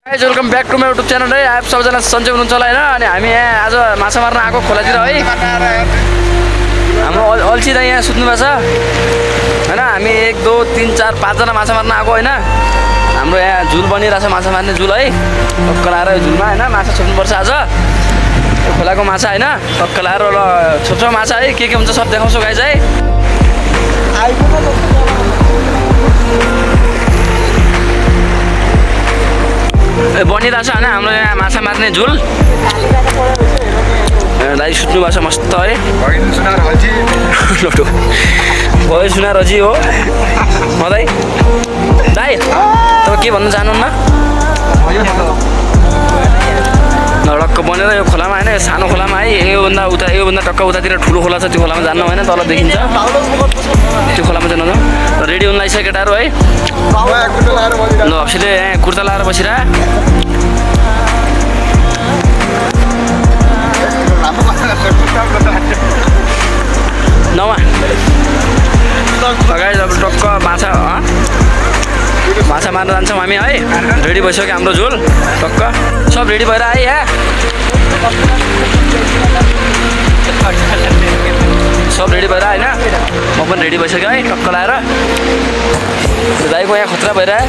Guys welcome back to my YouTube channel है। आप सबैजना सन्चै हुनुहुन्छ होला हैन। अनि हामी यहाँ आज माछा मार्न आएको खोलातिर है। हाम्रो अल्छी त यहाँ सुत्नु भएको छ हैन। हामी 1 2 3 4 5 जना माछा मार्न आएको हैन। हाम्रो यहाँ झुल बनिरहेछ, माछा मार्ने झुल है। टक्क लाएर झुलमा हैन माछा छोप्नुपर्छ आज। यो खोलाको माछा हैन, टक्क लाएर ल छोप्छ माछा है। के हुन्छ सब देखाउँछु गाइस है। बनिरहेछ हैन हाम्रो यहाँ माछा मार्ने झुल। दाइ सुत्नु भएको छ मस्त है। भयो सुनार अझी हो दाइ। दाइ तपाईँ के भन्नु चाहनुहुन्न? टक्क बनेर यो खोलामा होइन, सानो खोलामा है। योभन्दा टक्क उतातिर ठुलो खोला छ, त्यो खोलामा जान्नु होइन, तल देखिन्छ त्यो खोलामा चाहिँ नजाउँ। रेडी हुन लागिसक्यो केटाहरू है। ल हप्सीले यहाँ कुर्ता लाएर बसिरह। नवा गाइस अब टक्क माछा मार्न जान्छौँ हामी है। रेडी भइसक्यो हाम्रो झोल, टक्क सब रेडी भएर आए यहाँ। सब रेडी भएर होइन, म पनि रेडी भइसक्यो है टक्क लाएर। दाइको यहाँ खतरा भइरह्यो।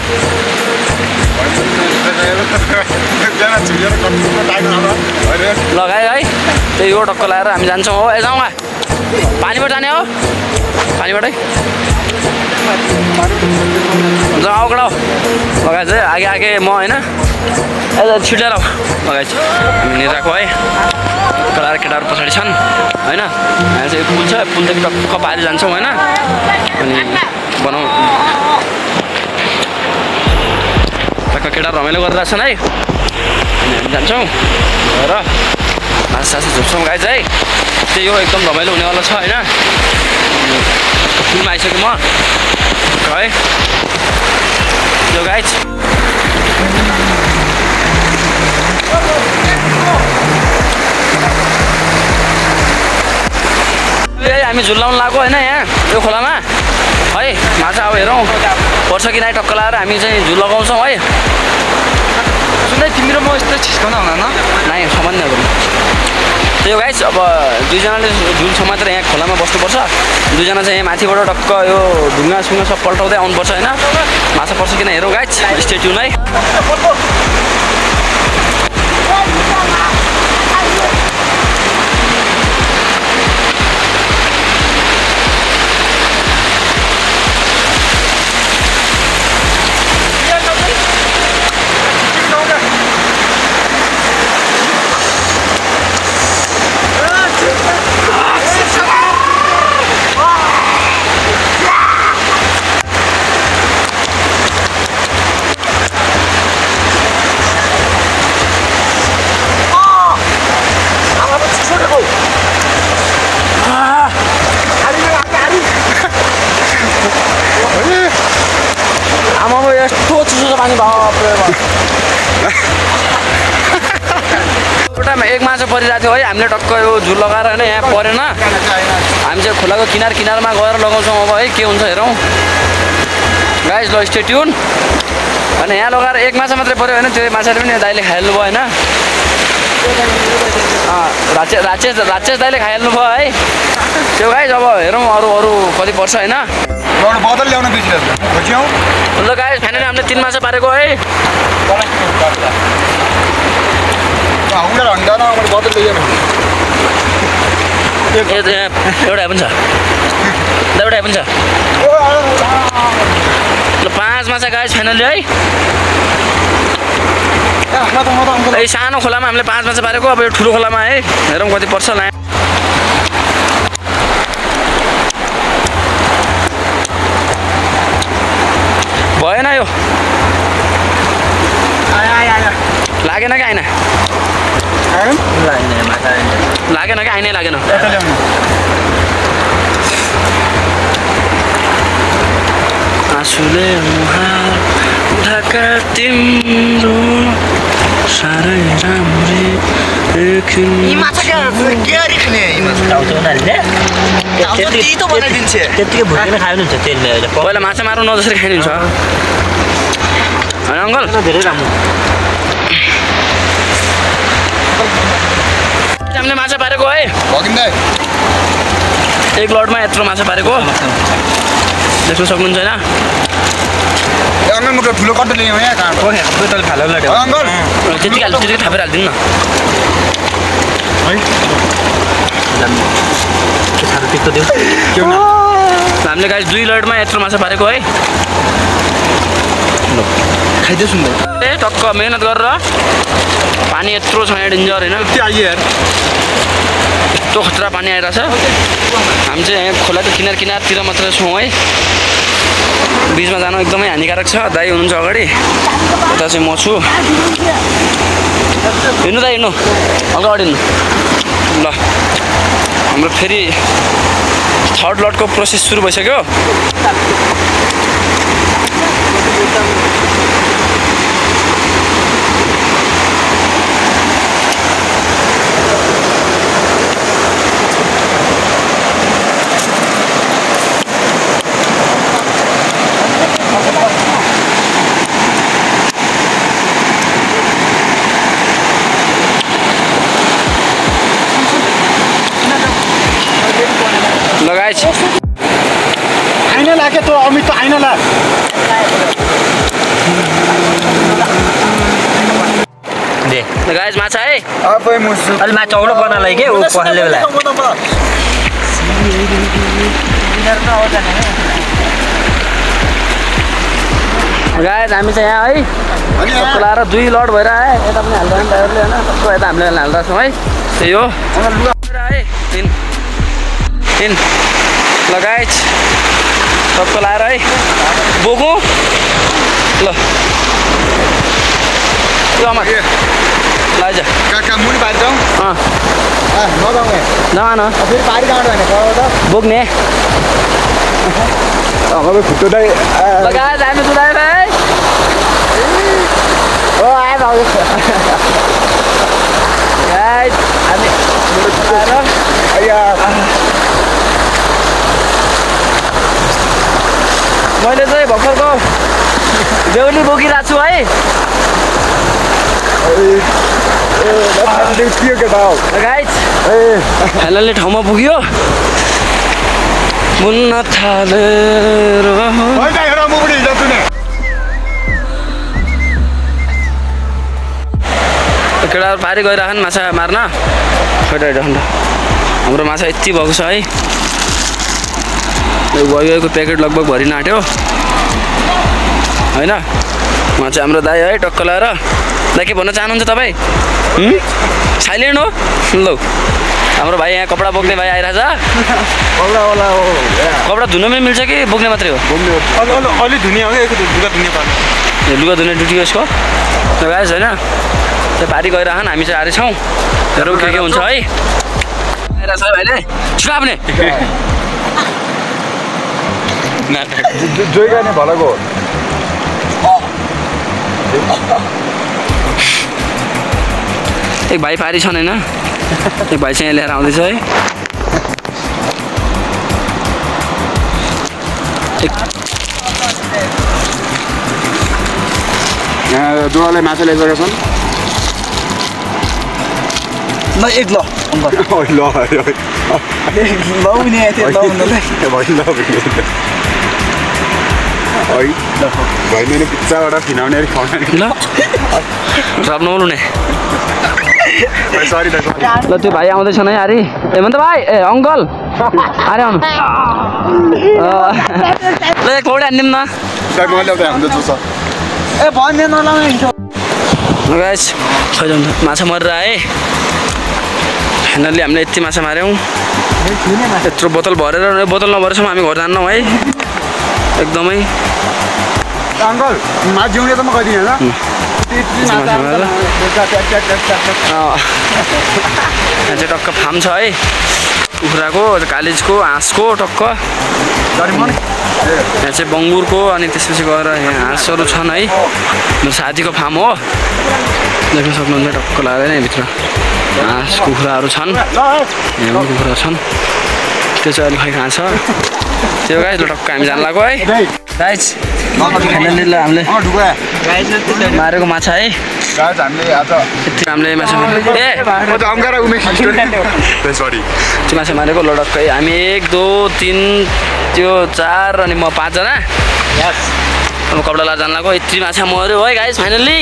लगायो है त्यही हो, टक्क लाएर हामी जान्छौँ हो। जाउँ पानीबाट जाने हो, पानीबाटै जाऊ कडा लगाएछ आगे आगे म होइन। छिटो लगाएछ हामी निराको है। कलाएर केटाहरू पछाडि छन् होइन। यहाँ चाहिँ पुल छ, पुलदेखि टक्क पारि जान्छौँ होइन। अनि बनाउँ टक्क केटाहरू रमाइलो गरिरहेछन् है। अनि हामी जान्छौँ र माछा सासु झुप्छौँ गाइस है। त्यही हो, एकदम रमाइलो हुनेवाला छ होइन। पुलमा आइसकेँ म है। यो गाइस हामी झुल्लाउनु लाग्यो होइन यहाँ यो खोलामा है। माछा अब हेरौँ पर्छ कि नै, टक्क लाएर हामी चाहिँ झुल लगाउँछौँ है। सुन्दै तिम्रो म यस्तो छिस्काउन होला न नाइ सामान्य हो। त्यो गाइस अब दुईजनाले झुल समातेर यहाँ खोलामा बस्नुपर्छ। दुईजना चाहिँ यहाँ माथिबाट टक्क यो ढुङ्गा सुङ्गा सब पल्टाउँदै आउनुपर्छ होइन। माछा पर्छ किन हेरौँ गाइस, स्टे ट्युन है। एउटामा एक माछा परिरहेको थियो है। हामीले टक्क यो झुल लगाएर होइन यहाँ परेन। हामी चाहिँ खोलाको किनारमा गएर लगाउँछौँ अब है, के हुन्छ हेरौँ गाइस। ल स्टे ट्युन। अनि यहाँ लगाएर एक माछा मात्रै पऱ्यो होइन, त्यो माछाले पनि दाइले खाइहाल्नु भयो होइन। राचेस दाइले खाइहाल्नु भयो है त्यो गाइस। अब हेरौँ अरू कति पर्छ होइन। बदल ल्याउन बिर्सिरहेको ल गाइस फाइनली हामीले 3 माछा पारेको है। एउटा पनि छ, एउटा पनि छ। ल 5 माछा गाइस फाइनली है। ए सानो खोलामा हामीले 5 माछा पारेको। अब यो ठुलो खोलामा है हेरौँ कति पर्छ। भएन यो, लागेन कि आएन, लागेन कि आइनै लागेन। आँसुले मुहार ढाका तिम्रो साह्रै राम्री देखिन। त्यतिकै भुटेर खाइनुहुन्छ तेलले। पहिला माछा मार्नु नजसरी खाइदिन्छ होइन अङ्कल? धेरै राम्रो। हामीले माछा पारेको है भगिँदै एक लडमा यत्रो माछा पारेको देख्न सक्नुहुन्छ हैन अङ्कल म ठुलो कट्टा ल्याउँ यहाँ कहाँबाट बोतल खालो लड्यो अङ्कल त्यति थापेर हालिदिनु न सानो पिक्तो दिउ हामीले गाइस 2 लडमा यत्रो माछा पारेको है खाइदियो सुन्दै ए टक्क मेहनत गरेर पानी यत्रो छ यहाँ डेन्जर हैन त्यो आइयो यार यस्तो खतरा पानी आइरहेछ हामी चाहिँ यहाँ खोलाको किनारतिर मात्र छौँ है बिचमा जानु एकदमै हानिकारक छ दाइ हुनुहुन्छ अगाडि यता चाहिँ म छु हिँड्नु दाइ हिँड्नु हल्का अगाडि हिँड्नु ल हाम्रो फेरि थर्ड लटको प्रोसेस सुरु भइसक्यो लगाएछ आइना लागे त अमित त आइना ला दे लगाएछ माछा है अबै मुसु अलि मा चौलो बनालाई के उ पहले बेला गाइस हामी चाहिँ यहाँ है खोलाएर 2 लड भएर आए यता पनि हाल्दैन ड्राइभरले हैन टक्क यता हामीले हाल्दा छौँ है त्यही हो है इन लगाएछ टक्क लाएर है बोकु ल यो अमर लाइज काका मुनि बाहिर जाउँ नजाउँ जान फेरि पारी कहाँबाट भने त बोक्ने अब खुट्टो दाइ लगाएछ हामी सुधाएर है ओ आए भाउ गाइस हामी अया मैले चाहिँ भर्खरको बेहुली बोकिरहेको छु है के केटा हो गाइस हेलले ठाउँमा पुग्यो मुन्न थालेर होइन हेर म पनि हिजो सुने केटाहरू पारी गइरहन् माछा मार्न खैटाइरहन् हाम्रो माछा यति भएको छ है यो गएको प्याकेट लगभग भरिन आँट्यो होइन उहाँ चाहिँ हाम्रो दाइ है टक्क लाएर दाइ के भन्न चाहनुहुन्छ तपाईँ साइलेन्ट हो ल हाम्रो भाइ यहाँ कपडा बोक्ने भाइ आइरहेछ कपडा धुन पनि मिल्छ कि बोक्ने मात्रै हो अलि धुनिया हो लुगा धुने पार्नु लुगा धुने ड्युटी यसको गाइस होइन त्यो पारी गइरहन् हामी चाहिँ आएछौँ हेरौँ के हुन्छ है आइरहेछ है भाइले छिटो आफ्ने जोइ गर्ने भलाको एक भाइ पारी छन् होइन एक भाइ चाहिँ लिएर आउँदैछ है यहाँ दुवाले माछा ल्याइसकेका छन् ल एक ल भाइ मैले पिज्जाबाट फिनाउने अलिक खुवाउने ल सब नबोल्ने सरी दाइ ल त्यो भाइ आउँदैछन् है अरे ए भन्छ भाइ ए अङ्कल अरे आउनु ल एक पौडी हान्दिउँ न दाइ मैले ल्याउँदै हाम्रो जुस ए भन्ने नलाउने गाइस खै माछा मरेर आए फाइनल्ली हामीले यति माछा माऱ्यौँ यत्रो बोतल भरेर बोतल नभरेसम्म हामी घर जान्नौँ है एकदमै अङ्कल माछ जिउने त म गरिदिएँ होइन यहाँ चाहिँ टक्क फार्म छ है कुखुराको कालिजको हाँसको टक्क यहाँ चाहिँ बङ्गुरको अनि त्यसपछि गएर यहाँ हाँसहरू छन् है मेरो साथीको फार्म हो देख्न सक्नुहुन्छ टक्क लागेर यहाँभित्र हाँस कुखुराहरू छन् यहाँ पनि कुखुरा छन् त्यो चाहिँ अलिक खै कहाँ छ त्यो गाइस ल टक्क हामी जान लाग्यो है गाइस फाइनली ल हामीले ढुक्का मारेको माछा है गाइस हामीले आज यति हामीले माछा ए म त अङ्गारा उमेश सरी त्यो माछा मारेको लडक्कै हामी 1 2 3 त्यो 4 अनि म 5 जना यस अब कपडा लाएर जान लाग्यो यति माछा मर्यो है गाइस फाइनली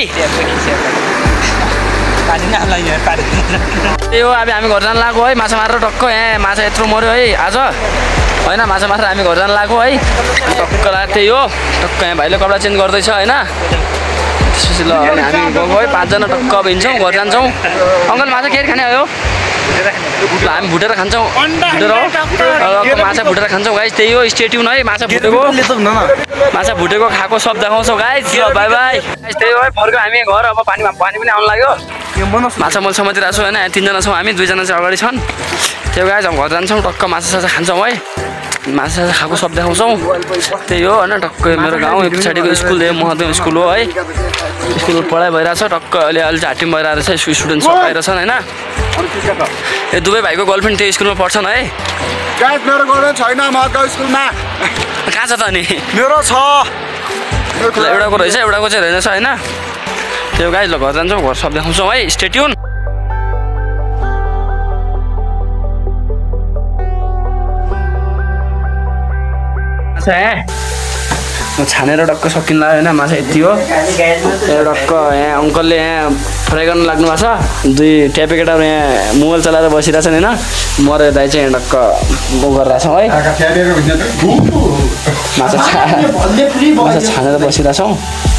पानी न आला यार पानी त्यो अब हामी घर जान लाग्यो है माछा मारेर टक्क यहाँ माछा यत्रो मर्यो है आज होइन माछा मारेर हामी घर जान लाग्यो है टक्क लाग्यो त्यही हो टक्क यहाँ भाइले कपडा चेन्ज गर्दैछ होइन त्यसपछि ल अनि हामी गएको है 5 जना टक्क अब हिँड्छौँ घर जान्छौँ अङ्कल माछा के खाने हो ल हामी भुटेर खान्छौँ भुटेर माछा भुटेर खान्छौँ गाइस त्यही हो स्टे ट्युन है माछा भुटेको खाएको सब देखाउँछौँ गाइस ल बाई बाई गाइस त्यही हो है फर्क्यो हामी घर अब पानी पनि आउनु लाग्यो माछा मैले समातिरहेको छु होइन 3 जना छौँ हामी 2 जना चाहिँ अगाडि छन् त्यो गाइस अब घर जान्छौँ टक्क माछा साछा खान्छौँ है माछा साछा खाएको सब देखाउँछौँ त्यही हो होइन टक्क मेरो गाउँ पछाडिको स्कुल महदेव स्कुल हो है स्कुल पढाइ भइरहेछ टक्क अहिले चाहिँ हाटिम भइरहेको रहेछ स्टुडेन्ट सब आइरहेछन् होइन यो दुवै भाइको गर्लफ्रेन्ड त्यो स्कुलमा पढ्छन् है गाइस मेरो गर्लफ्रेन्ड छैन म अर्को स्कुलमा कहाँ छ त अनि मेरो छ एउटाको रहेछ एउटाको चाहिँ रहेछ होइन त्यो गाइस ल घर जान्छौँ घर सब देखाउँछौँ है स्टे ट्युन छानेर टक्क सकिन लाग्यो होइन माछा यति हो टक्क यहाँ अङ्कलले यहाँ फ्राई गर्न लाग्नु भएको छ 2 ट्यापे केटाहरू यहाँ मोबाइल चलाएर बसिरहेछन् होइन मरेर दाइ चाहिँ यहाँ टक्क उ गरिरहेछौँ है माछा छानेर बसिरहेछौँ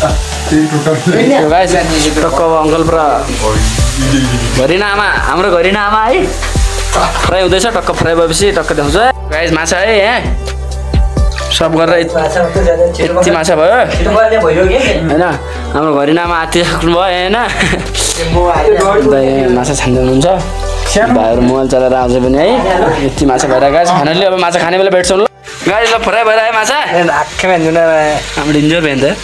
टक्क अब अङ्कल पुरा घरिना आमा हाम्रो घरिना आमा है फ्राई हुँदैछ टक्क फ्राई भएपछि टक्क देखाउँछ गाइस माछा है यहाँ सब गरेर यति माछा भयो होइन हाम्रो घरिनामा आत्तिसक्नु भयो होइन माछा छान्दै हुनुहुन्छ भाइहरू मोबाइल चलाएर आउँछ पनि है यति माछा भइरहेको गाइस फाइनली अब माछा खाने बेला भेट्छौँ ल गाइस ल फ्राई भइरहेको माछा हाम्रो डेन्जर भयो नि त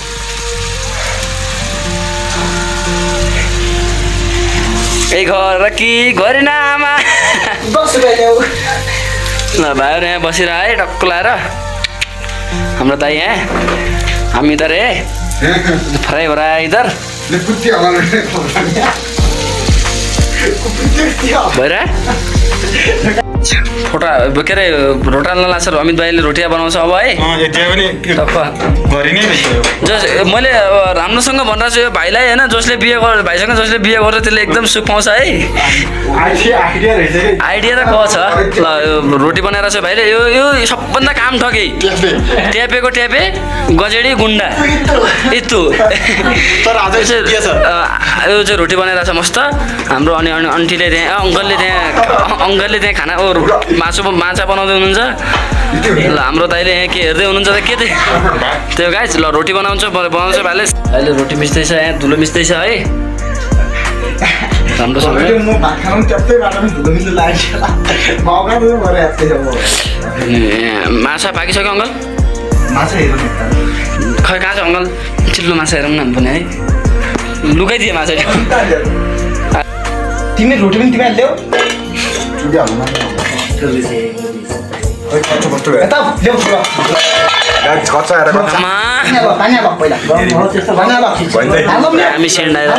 ए घर कि घरिनामा ल भाइहरू यहाँ बसिरह है टक्क लाएर हाम्रो दाइ यहाँ हामी इधर है फ्राई हो रहा है इधर भइरह फोटा के अरे रोटा लान्छ अमित भाइले रोटिया बनाउँछ अब है जस मैले राम्रोसँग भनिरहेको छु यो भाइलाई होइन जसले बिहे गर्छ भाइसँग जसले बिहे गर्छ त्यसले एकदम सुख पाउँछ है आइडिया त कहाँ छ ल रोटी बनाएर छ भाइले यो सबभन्दा काम ठगे ट्यापेको ट्यापे गजेडी गुन्डा यत्रो यो चाहिँ रोटी बनाएर छ मस्त हाम्रो अनि आन्टीले त्यहाँ अङ्कलले त्यहाँ खाना माछा बनाउँदै हुनुहुन्छ ल हाम्रो दाइले यहाँ के हेर्दै हुनुहुन्छ त के त्यो गाइस ल रोटी बनाउँछ भाइले अहिले रोटी मिच्दैछ यहाँ धुलो मिच्दैछ है राम्रोसँग माछा पाकिसक्यो अङ्कल खै कहाँ छ अङ्कल चिल्लो माछा हेरौँ न पनि है लुकाइदिए माछा तिमी रोटी पनि तिमीले ल्याऊ हामी सेन्डाएर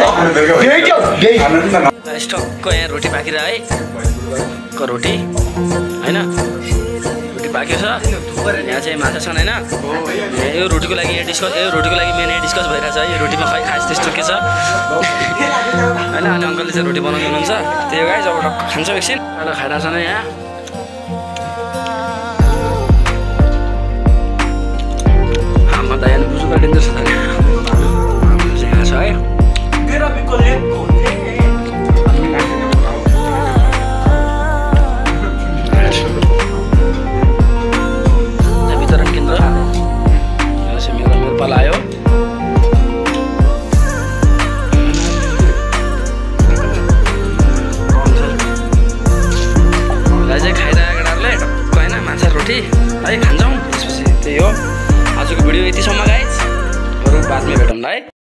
स्टक्क यहाँ रोटी पाकेर है रोटी होइन रोटी पाक्यो छ यहाँ चाहिँ माछा छन् होइन यो रोटीको लागि यहाँ डिस्कस रोटीको लागि मेन यहाँ डिस्कस भइरहेछ है यो रोटीमा खै खास त्यस्तो के छ होइन अनि अङ्कलले चाहिँ रोटी बनाउँदै हुनुहुन्छ त्यही गाइस अब टक्क खान्छौँ एकछिन खाइरहेको छ नि यहाँ आमा दाइ बुझ्नु काटिन्छ जस्तो छ यहाँ छ है वितरण केन्द्र मेरो पाला आयो चाहिँ खाइरहेको केटाहरूले टक्क होइन माछा रोटी है खान्छौँ त्यसपछि त्यही हो आजको भिडियो यतिसम्म गाइज बरु बादमा भेटौँला है।